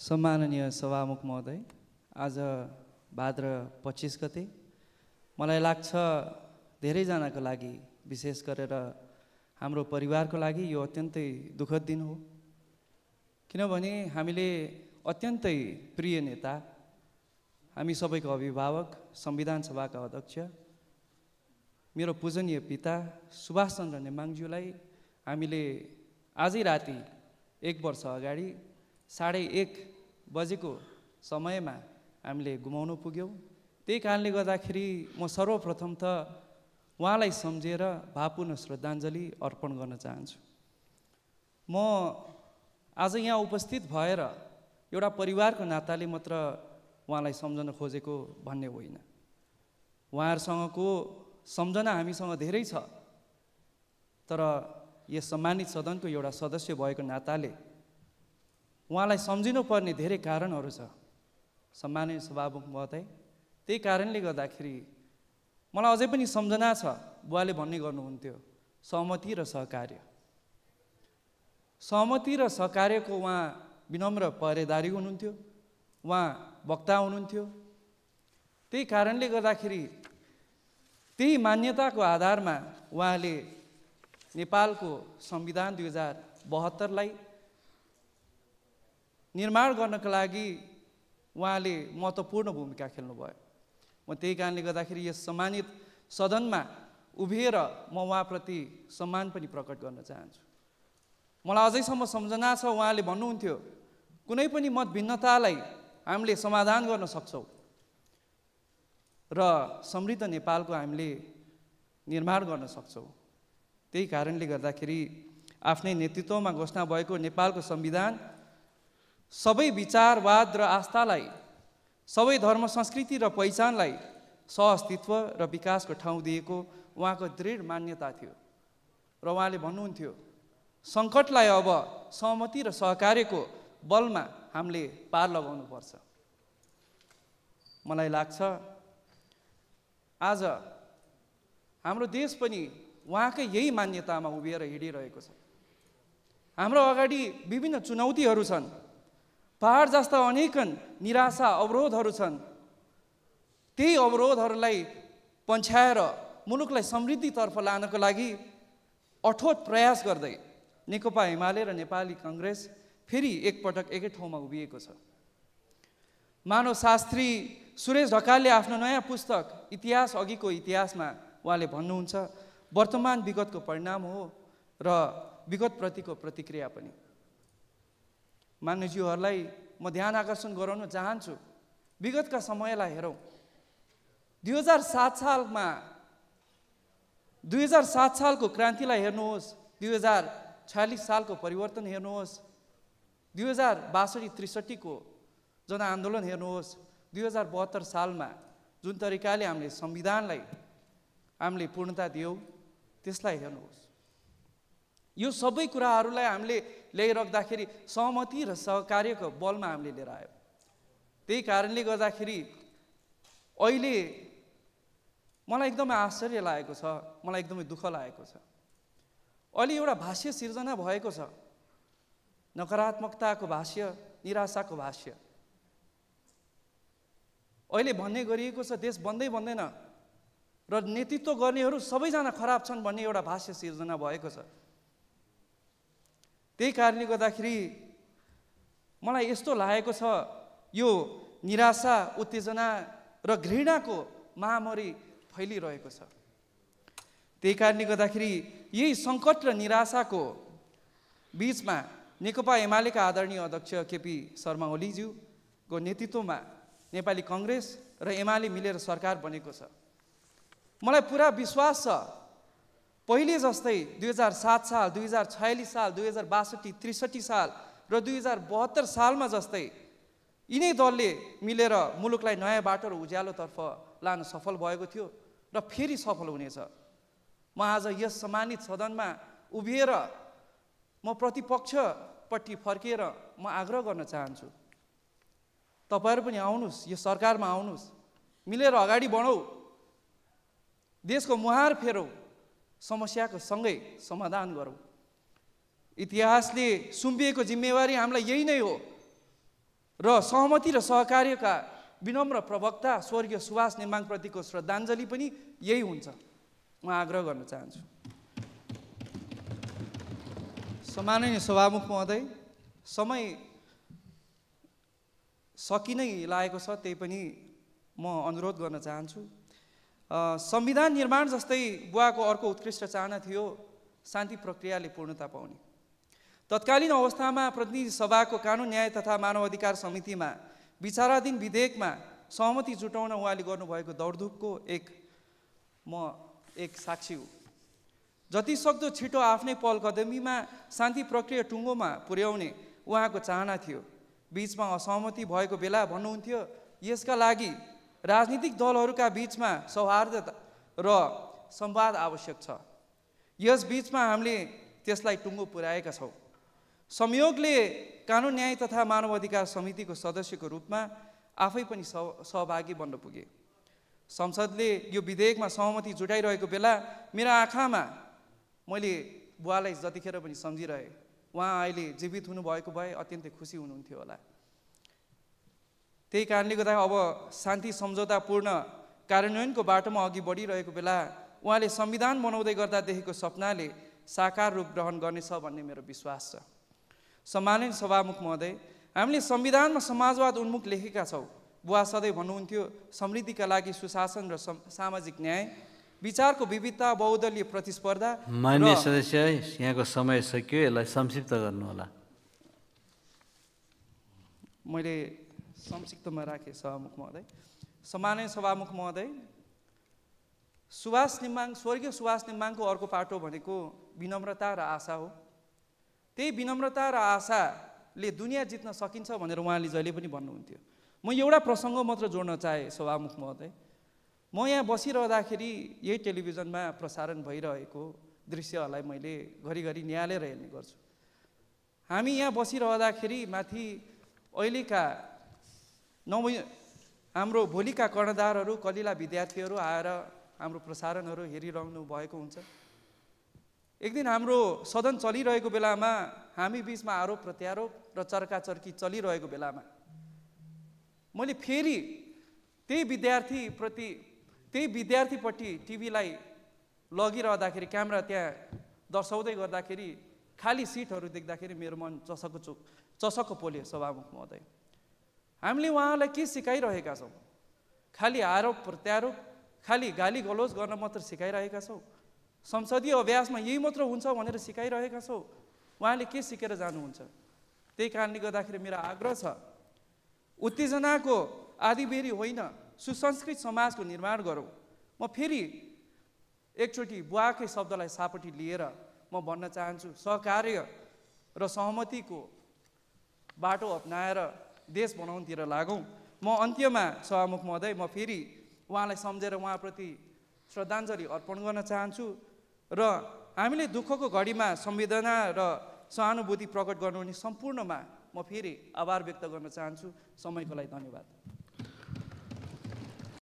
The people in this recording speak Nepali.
सम्माननीय सभामुख महोदय, आज भाद्र 25 गते मलाई लाग्छ धेरैजनाको लागि, विशेष गरेर हाम्रो परिवारको लागि यो अत्यन्तै दुःखद दिन हो। किनभने हामीले अत्यन्तै प्रिय नेता, हामी सबैको अभिभावक, संविधान सभाका अध्यक्ष, मेरो पूजनीय पिता सुभाष चन्द्र नेमाङज्यूलाई हामीले आजै राति 1 वर्ष अगाडि 1:30 बजेको समयमा हामीले गुमाउनु पुग्यौँ। त्यही कारणले गर्दाखेरि म सर्वप्रथम त उहाँलाई सम्झेर भावपूर्ण श्रद्धाञ्जली अर्पण गर्न चाहन्छु। म आज यहाँ उपस्थित भएर एउटा परिवारको नाताले मात्र उहाँलाई सम्झन खोजेको भन्ने होइन। उहाँहरूसँगको सम्झना हामीसँग धेरै छ, तर यस सम्मानित सदनको एउटा सदस्य भएको नाताले उहाँलाई सम्झिनुपर्ने धेरै कारणहरू छ। सम्माननीय सभामुख महोदय, त्यही कारणले गर्दाखेरि मलाई अझै पनि सम्झना छ, बुवाले भन्ने गर्नुहुन्थ्यो, सहमति र सहकार्य। सहमति र सहकार्यको उहाँ विनम्र पहरेदारी हुनुहुन्थ्यो, उहाँ वक्ता हुनुहुन्थ्यो। त्यही कारणले गर्दाखेरि त्यही मान्यताको आधारमा उहाँले नेपालको संविधान 2072 निर्माण गर्नका लागि उहाँले महत्त्वपूर्ण भूमिका खेल्नुभयो। म त्यही कारणले गर्दाखेरि यस सम्मानित सदनमा उभिएर म उहाँप्रति सम्मान पनि प्रकट गर्न चाहन्छु। मलाई अझैसम्म सम्झना छ, उहाँले भन्नुहुन्थ्यो, कुनै पनि मत भिन्नतालाई हामीले समाधान गर्न सक्छौँ र समृद्ध नेपालको हामीले निर्माण गर्न सक्छौँ। त्यही कारणले गर्दाखेरि आफ्नै नेतृत्वमा घोषणा भएको नेपालको संविधान सबै विचारवाद र आस्थालाई, सबै धर्म संस्कृति र पहिचानलाई सहअस्तित्व र विकासको ठाउँ दिएको उहाँको दृढ मान्यता थियो। र उहाँले भन्नुहुन्थ्यो, सङ्कटलाई अब सहमति र सहकार्यको बलमा हामीले पार लगाउनुपर्छ। मलाई लाग्छ आज हाम्रो देश पनि उहाँकै यही मान्यतामा उभिएर हिँडिरहेको छ। हाम्रो अगाडि विभिन्न चुनौतीहरू छन्, पहाड जस्ता अनेकन निराशा अवरोधहरू छन्। त्यही अवरोधहरूलाई पन्छ्याएर मुलुकलाई समृद्धितर्फ लानको लागि अठोट प्रयास गर्दै नेकपा एमाले र नेपाली काङ्ग्रेस फेरि एकपटक एकै ठाउँमा उभिएको छ। मानवशास्त्री सुरेश ढकालले आफ्नो नयाँ पुस्तक इतिहास अघिको इतिहासमा उहाँले भन्नुहुन्छ, वर्तमान विगतको परिणाम हो र विगतप्रतिको प्रतिक्रिया पनि। मान्यज्यूहरूलाई म ध्यान आकर्षण गराउन चाहन्छु, विगतका समयलाई हेरौँ। 2007 सालको क्रान्तिलाई हेर्नुहोस्, 2046 सालको परिवर्तन हेर्नुहोस्, 2062-63 को जनआन्दोलन हेर्नुहोस्, 2072 सालमा जुन तरिकाले हामीले संविधानलाई हामीले पूर्णता दियौँ त्यसलाई हेर्नुहोस्। यो सबै कुराहरूलाई हामीले ल्याइराख्दाखेरि सहमति र सहकार्यको बलमा हामीले लिएर आयौँ। त्यही कारणले गर्दाखेरि अहिले मलाई एकदमै आश्चर्य लागेको छ, मलाई एकदमै दुःख लागेको छ। अहिले एउटा भाष्य सिर्जना भएको छ, नकारात्मकताको भाष्य, निराशाको भाष्य। अहिले भन्ने गरिएको छ, देश बन्दैन र नेतृत्व गर्नेहरू सबैजना खराब छन् भन्ने एउटा भाष्य सिर्जना भएको छ। त्यही कारणले गर्दाखेरि मलाई यस्तो लागेको छ, यो निराशा, उत्तेजना र घृणाको महामारी फैलिरहेको छ। त्यही कारणले गर्दाखेरि यही सङ्कट र निराशाको बिचमा नेकपा एमालेका आदरणीय अध्यक्ष केपी शर्मा ओलीज्यूको नेतृत्वमा नेपाली काङ्ग्रेस र एमाले मिलेर सरकार बनेको छ। मलाई पुरा विश्वास छ, पहिले जस्तै 2007 साल, 2046 साल, 2062-63 साल र 2072 सालमा जस्तै यिनै दलले मिलेर मुलुकलाई नयाँ बाटो र उज्यालोतर्फ लान सफल भएको थियो र फेरि सफल हुनेछ। म आज यस सम्मानित सदनमा उभिएर म प्रतिपक्षपट्टि फर्किएर म आग्रह गर्न चाहन्छु, तपाईँहरू पनि आउनुहोस्, यो सरकारमा आउनुहोस्, मिलेर अगाडि बढौँ, देशको मुहार फेरौँ, समस्याको सँगै समाधान गरौँ। इतिहासले सुम्पिएको जिम्मेवारी हामीलाई यही नै हो र सहमति र सहकार्यका विनम्र प्रवक्ता स्वर्गीय सुभाष नेमाङप्रतिको श्रद्धाञ्जली पनि यही हुन्छ, म आग्रह गर्न चाहन्छु। सम्माननीय सभामुख महोदय, समय सकि नै लागेको छ, त्यही पनि म अनुरोध गर्न चाहन्छु। संविधान निर्माण जस्तै बुवाको अर्को उत्कृष्ट चाहना थियो शान्ति प्रक्रियाले पूर्णता पाउने। तत्कालीन अवस्थामा प्रतिनिधि सभाको कानुन न्याय तथा मानव अधिकार समितिमा विचाराधीन विधेयकमा सहमति जुटाउन उहाँले गर्नुभएको दौडधुपको म एक साक्षी हो। जति सक्दो छिटो आफ्नै पहल कदमीमा शान्ति प्रक्रिया टुङ्गोमा पुर्याउने उहाँको चाहना थियो। बीचमा असहमति भएको बेला भन्नुहुन्थ्यो, यसका लागि राजनीतिक दलहरूका बीचमा सौहार्द र संवाद आवश्यक छ। यस बीचमा हामीले त्यसलाई टुङ्गो पुर्याएका छौँ। संयोगले कानुन न्याय तथा मानव अधिकार समितिको सदस्यको रूपमा आफै पनि सहभागी बन्न पुगे। संसदले यो विधेयकमा सहमति जुटाइरहेको बेला मेरा आँखामा मैले बुवालाई जतिखेर पनि सम्झिरहेँ। उहाँ अहिले जीवित हुनुभएको भए अत्यन्तै खुसी हुनुहुन्थ्यो होला। त्यही कारणले गर्दा अब शान्ति सम्झौतापूर्ण कार्यान्वयनको बाटोमा अघि बढिरहेको बेला उहाँले संविधान बनाउँदै गर्दा देखेको सपनाले साकार रूप ग्रहण गर्नेछ भन्ने मेरो विश्वास छ। सम्माननीय सभामुख महोदय, हामीले संविधानमा समाजवाद उन्मुख लेखेका छौँ। बुवा सधैँ भन्नुहुन्थ्यो, समृद्धिका लागि सुशासन र सामाजिक न्याय, विचारको विविधता, बहुदलीय प्रतिस्पर्धा। मान्य सदस्य, यहाँको समय सकियो, यसलाई संक्षिप्त गर्नुहोला। मैले संक्षिप्तमा राखेँ सभामुख महोदय। सम्माननीय सभामुख महोदय, स्वर्गीय सुभाष नेमाङको अर्को पाटो भनेको विनम्रता र आशा हो। त्यही विनम्रता र आशाले दुनियाँ जित्न सकिन्छ भनेर उहाँले जहिले पनि भन्नुहुन्थ्यो। म एउटा प्रसङ्ग मात्र जोड्न चाहे सभामुख महोदय। म यहाँ बसिरहँदाखेरि यही टेलिभिजनमा प्रसारण भइरहेको दृश्यहरूलाई मैले घरिघरि निहालेर हेर्ने गर्छु। हामी यहाँ बसिरहँदाखेरि माथि अहिलेका हाम्रो भोलिका कर्णधारहरू, कलिला विद्यार्थीहरू आएर हाम्रो प्रसारणहरू हेरिरहनु भएको हुन्छ। एक दिन हाम्रो सदन चलिरहेको बेलामा हामी बीचमा आरोप प्रत्यारोप र चर्काचर्की चलिरहेको बेलामा मैले फेरि त्यही विद्यार्थीपट्टि टिभीलाई लगिरहँदाखेरि, क्यामेरा त्यहाँ दर्शाउँदै गर्दाखेरि खाली सिटहरू देख्दाखेरि मेरो मन चसक्क पोल्यो। सभामुख महोदय, हामीले उहाँलाई के सिकाइरहेका छौँ? खाली आरोप प्रत्यारोप, खाली गाली गलोज गर्न मात्र सिकाइरहेका छौँ। संसदीय अभ्यासमा यही मात्र हुन्छ भनेर सिकाइरहेका छौँ। उहाँले के सिकेर जानुहुन्छ? त्यही कारणले गर्दाखेरि मेरो आग्रह छ, उत्तेजनाको आदिबेरी होइन, सुसंस्कृत समाजको निर्माण गरौँ। म फेरि एकचोटि बुवाकै शब्दलाई सापट्टि लिएर म भन्न चाहन्छु, सहकार्य र सहमतिको बाटो अपनाएर देश बनाउनतिर लागौँ। म अन्त्यमा सभामुख महोदय, म फेरि उहाँलाई सम्झेर उहाँप्रति श्रद्धाञ्जली अर्पण गर्न चाहन्छु र हामीले दुःखको घडीमा संवेदना र सहानुभूति प्रकट गर्नुहुने सम्पूर्णमा म फेरि आभार व्यक्त गर्न चाहन्छु। समयको लागि धन्यवाद।